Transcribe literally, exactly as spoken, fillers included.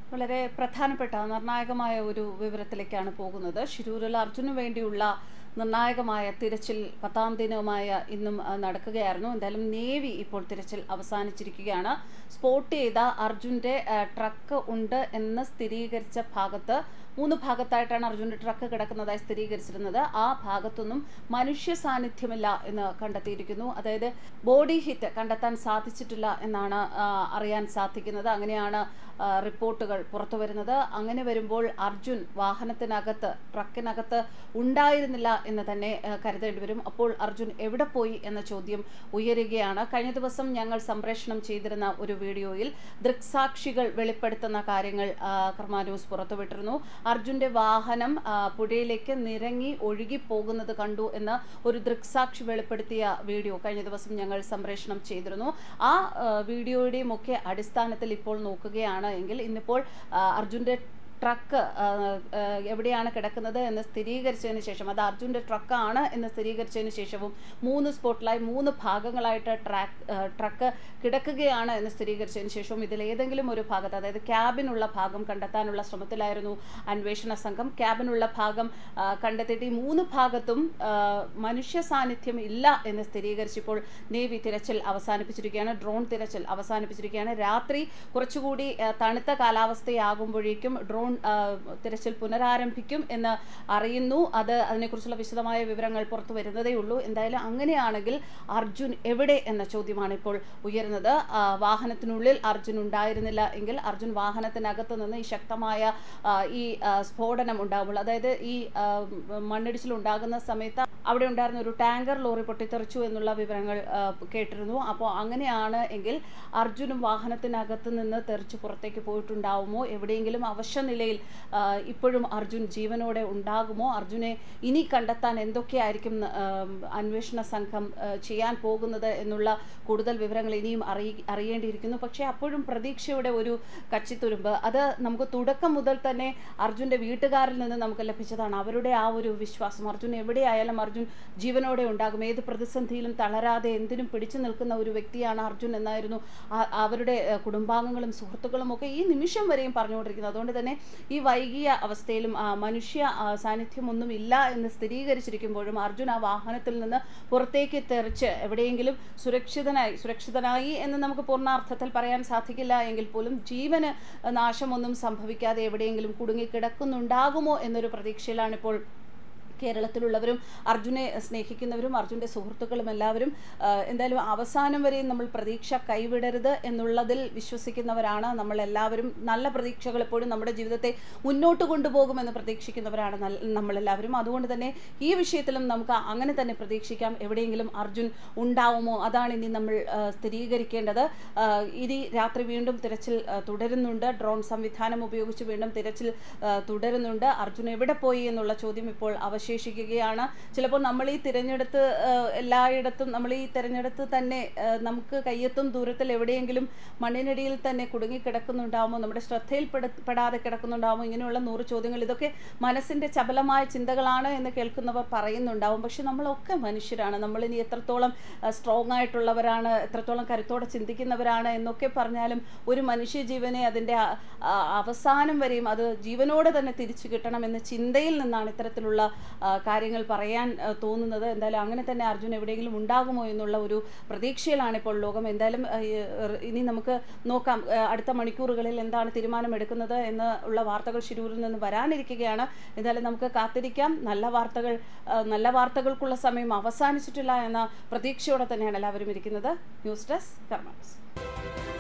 വളരെ പ്രധാനപ്പെട്ട നിർണായകമായ ഒരു വിവരത്തിലേക്കാണ് പോകുന്നത്. ഷിരൂരിൽ അർജുനു വേണ്ടിയുള്ള നിർണായകമായ തിരച്ചിൽ പത്താം ദിനവുമായ ഇന്നും നടക്കുകയായിരുന്നു. എന്തായാലും നേവി ഇപ്പോൾ തിരച്ചിൽ അവസാനിച്ചിരിക്കുകയാണ്. സ്പോട്ട് ചെയ്ത അർജുൻ്റെ ട്രക്ക് ഉണ്ട് എന്ന് സ്ഥിരീകരിച്ച ഭാഗത്ത് മൂന്ന് ഭാഗത്തായിട്ടാണ് അർജുൻ്റെ ട്രക്ക് കിടക്കുന്നതായി സ്ഥിരീകരിച്ചിരുന്നത്. ആ ഭാഗത്തൊന്നും മനുഷ്യ സാന്നിധ്യമില്ല എന്ന് കണ്ടെത്തിയിരിക്കുന്നു. അതായത് ബോഡി ഹിറ്റ് കണ്ടെത്താൻ സാധിച്ചിട്ടില്ല എന്നാണ് അറിയാൻ സാധിക്കുന്നത്. അങ്ങനെയാണ് റിപ്പോർട്ടുകൾ പുറത്തു വരുന്നത്. അങ്ങനെ വരുമ്പോൾ അർജുൻ വാഹനത്തിനകത്ത് ട്രക്കിനകത്ത് ഉണ്ടായിരുന്നില്ല എന്ന് തന്നെ കരുതേണ്ടി വരും. അപ്പോൾ അർജുൻ എവിടെ പോയി എന്ന ചോദ്യം ഉയരുകയാണ്. കഴിഞ്ഞ ദിവസം ഞങ്ങൾ സംപ്രേഷണം ചെയ്തിരുന്ന ഒരു വീഡിയോയിൽ ദൃക്സാക്ഷികൾ വെളിപ്പെടുത്തുന്ന കാര്യങ്ങൾ കർമ്മ ന്യൂസ് പുറത്തുവിട്ടിരുന്നു. അർജുൻ്റെ വാഹനം പുഴയിലേക്ക് നിരങ്ങി ഒഴുകി പോകുന്നത് കണ്ടു എന്ന് ഒരു ദൃക്സാക്ഷി വെളിപ്പെടുത്തിയ വീഡിയോ കഴിഞ്ഞ ദിവസം ഞങ്ങൾ സംപ്രേഷണം ചെയ്തിരുന്നു. ആ വീഡിയോയുടെയും ഒക്കെ അടിസ്ഥാനത്തിൽ ഇപ്പോൾ നോക്കുകയാണ് എങ്കിൽ ഇന്നിപ്പോൾ അർജുൻ്റെ ട്രക്ക് എവിടെയാണ് കിടക്കുന്നത് എന്ന് സ്ഥിരീകരിച്ചതിന് ശേഷം, അത് അർജുൻ്റെ ട്രക്കാണ് എന്ന് സ്ഥിരീകരിച്ചതിന് ശേഷവും മൂന്ന് സ്പോട്ടിലായി മൂന്ന് ഭാഗങ്ങളായിട്ട് ട്രാക്ക് ട്രക്ക് കിടക്കുകയാണ് എന്ന് സ്ഥിരീകരിച്ചതിന് ശേഷവും ഇതിലേതെങ്കിലും ഒരു ഭാഗത്ത്, അതായത് ക്യാബിനുള്ള ഭാഗം കണ്ടെത്താനുള്ള ശ്രമത്തിലായിരുന്നു അന്വേഷണ സംഘം. ക്യാബിനുള്ള ഭാഗം കണ്ടെത്തിയിട്ട് ഈ മൂന്ന് ഭാഗത്തും മനുഷ്യ സാന്നിധ്യം ഇല്ല എന്ന് സ്ഥിരീകരിച്ചപ്പോൾ നേവി തിരച്ചിൽ അവസാനിപ്പിച്ചിരിക്കുകയാണ്. ഡ്രോൺ തിരച്ചിൽ അവസാനിപ്പിച്ചിരിക്കുകയാണ്. രാത്രി കുറച്ചുകൂടി തണുത്ത കാലാവസ്ഥയാകുമ്പോഴേക്കും ഡ്രോൺ തിരച്ചിൽ പുനരാരംഭിക്കും എന്ന് അറിയുന്നു. അത് അതിനെക്കുറിച്ചുള്ള വിശദമായ വിവരങ്ങൾ പുറത്തു വരുന്നതേ ഉള്ളൂ. എന്തായാലും അങ്ങനെയാണെങ്കിൽ അർജുൻ എവിടെ എന്ന ചോദ്യമാണ് ഇപ്പോൾ ഉയരുന്നത്. വാഹനത്തിനുള്ളിൽ അർജുൻ ഉണ്ടായിരുന്നില്ല എങ്കിൽ അർജുൻ വാഹനത്തിനകത്ത് നിന്ന് ഈ ശക്തമായ ഈ സ്ഫോടനം ഉണ്ടാകുമ്പോൾ, അതായത് ഈ മണ്ണിടിച്ചിൽ ഉണ്ടാകുന്ന സമയത്ത് അവിടെ ഉണ്ടായിരുന്ന ഒരു ടാങ്കർ ലോറി പൊട്ടിത്തെറിച്ചു എന്നുള്ള വിവരങ്ങൾ കേട്ടിരുന്നു. അപ്പോൾ അങ്ങനെയാണ് എങ്കിൽ അർജുനും വാഹനത്തിനകത്ത് നിന്ന് തെറിച്ച് പുറത്തേക്ക് പോയിട്ടുണ്ടാവുമോ? എവിടെയെങ്കിലും അവശ്യ നിലയിൽ ഇപ്പോഴും അർജുൻ ജീവനോടെ ഉണ്ടാകുമോ? അർജുനെ ഇനി കണ്ടെത്താൻ എന്തൊക്കെയായിരിക്കും അന്വേഷണ സംഘം ചെയ്യാൻ പോകുന്നത് എന്നുള്ള കൂടുതൽ വിവരങ്ങൾ ഇനിയും അറിയി അറിയേണ്ടിയിരിക്കുന്നു. പക്ഷേ അപ്പോഴും പ്രതീക്ഷയുടെ ഒരു കച്ചിത്തുരുമ്പ് അത് നമുക്ക് തുടക്കം മുതൽ തന്നെ അർജുൻ്റെ വീട്ടുകാരിൽ നിന്ന് നമുക്ക് ലഭിച്ചതാണ്. അവരുടെ ആ ഒരു വിശ്വാസം, അർജുൻ എവിടെയായാലും അർജുൻ ജീവനോടെ ഉണ്ടാകും, ഏത് പ്രതിസന്ധിയിലും തളരാതെ എന്തിനും പിടിച്ചു നിൽക്കുന്ന ഒരു വ്യക്തിയാണ് അർജുൻ എന്നായിരുന്നു അവരുടെ കുടുംബാംഗങ്ങളും സുഹൃത്തുക്കളും ഒക്കെ ഈ നിമിഷം വരെയും പറഞ്ഞുകൊണ്ടിരിക്കുന്നത്. അതുകൊണ്ട് തന്നെ ഈ വൈകിയ അവസ്ഥയിലും മനുഷ്യ സാന്നിധ്യമൊന്നും ഇല്ല എന്ന് സ്ഥിരീകരിച്ചിരിക്കുമ്പോഴും അർജുൻ ആ വാഹനത്തിൽ നിന്ന് പുറത്തേക്ക് തെറിച്ച് എവിടെയെങ്കിലും സുരക്ഷിതനായി സുരക്ഷിതനായി എന്ന് നമുക്ക് പൂർണ്ണാർത്ഥത്തിൽ പറയാൻ സാധിക്കില്ല എങ്കിൽ പോലും ജീവന് നാശമൊന്നും സംഭവിക്കാതെ എവിടെയെങ്കിലും കുടുങ്ങിക്കിടക്കുന്നുണ്ടാകുമോ എന്നൊരു പ്രതീക്ഷയിലാണ് ഇപ്പോൾ കേരളത്തിലുള്ളവരും അർജുനെ സ്നേഹിക്കുന്നവരും അർജുൻ്റെ സുഹൃത്തുക്കളും എല്ലാവരും. എന്തായാലും അവസാനം വരെയും നമ്മൾ പ്രതീക്ഷ കൈവിടരുത് എന്നുള്ളതിൽ വിശ്വസിക്കുന്നവരാണ് നമ്മളെല്ലാവരും. നല്ല പ്രതീക്ഷകൾ എപ്പോഴും നമ്മുടെ ജീവിതത്തെ മുന്നോട്ട് കൊണ്ടുപോകുമെന്ന് പ്രതീക്ഷിക്കുന്നവരാണ് നമ്മളെല്ലാവരും. അതുകൊണ്ട് തന്നെ ഈ വിഷയത്തിലും നമുക്ക് അങ്ങനെ തന്നെ പ്രതീക്ഷിക്കാം. എവിടെയെങ്കിലും അർജുൻ ഉണ്ടാവുമോ? അതാണ് ഇനി നമ്മൾ സ്ഥിരീകരിക്കേണ്ടത്. ഇനി രാത്രി വീണ്ടും തിരച്ചിൽ തുടരുന്നുണ്ട്. ഡ്രോൺ സംവിധാനം ഉപയോഗിച്ച് വീണ്ടും തിരച്ചിൽ തുടരുന്നുണ്ട്. അർജുൻ എവിടെ പോയി എന്നുള്ള ചോദ്യം ഇപ്പോൾ അവശേഷിക്കുകയാണ്. ചിലപ്പോൾ നമ്മൾ ഈ തിരഞ്ഞെടുത്ത് എല്ലായിടത്തും നമ്മൾ ഈ തിരഞ്ഞെടുത്ത് തന്നെ നമുക്ക് കയ്യെത്തും ദൂരത്തിൽ എവിടെയെങ്കിലും മണ്ണിനടിയിൽ തന്നെ കുടുങ്ങിക്കിടക്കുന്നുണ്ടാവുമോ, നമ്മുടെ ശ്രദ്ധയിൽപ്പെടാതെ കിടക്കുന്നുണ്ടാവുമോ, ഇങ്ങനെയുള്ള നൂറ് ചോദ്യങ്ങൾ. ഇതൊക്കെ മനസ്സിൻ്റെ ചപലമായ ചിന്തകളാണ് എന്ന് കേൾക്കുന്നവർ പറയുന്നുണ്ടാവും. പക്ഷെ നമ്മളൊക്കെ മനുഷ്യരാണ്. നമ്മളിനി എത്രത്തോളം സ്ട്രോങ് ആയിട്ടുള്ളവരാണ്, എത്രത്തോളം കരുത്തോടെ ചിന്തിക്കുന്നവരാണ് എന്നൊക്കെ പറഞ്ഞാലും ഒരു മനുഷ്യജീവനെ അതിൻ്റെ അവസാനം വരെയും അത് ജീവനോടെ തന്നെ തിരിച്ചു കിട്ടണം എന്ന ചിന്തയിൽ നിന്നാണ് ഇത്തരത്തിലുള്ള കാര്യങ്ങൾ പറയാൻ തോന്നുന്നത്. എന്തായാലും അങ്ങനെ തന്നെ അർജുൻ എവിടെയെങ്കിലും ഉണ്ടാകുമോ എന്നുള്ള ഒരു പ്രതീക്ഷയിലാണ് ഇപ്പോൾ ലോകം. എന്തായാലും ഇനി നമുക്ക് നോക്കാം അടുത്ത മണിക്കൂറുകളിൽ എന്താണ് തീരുമാനമെടുക്കുന്നത് എന്ന് ഉള്ള വാർത്തകൾ ഷിരൂരിൽ നിന്ന് വരാനിരിക്കുകയാണ്. എന്തായാലും നമുക്ക് കാത്തിരിക്കാം. നല്ല വാർത്തകൾ നല്ല വാർത്തകൾക്കുള്ള സമയം അവസാനിച്ചിട്ടില്ല എന്ന പ്രതീക്ഷയോടെ തന്നെയാണ് എല്ലാവരും ഇരിക്കുന്നത്. News desk Karma news.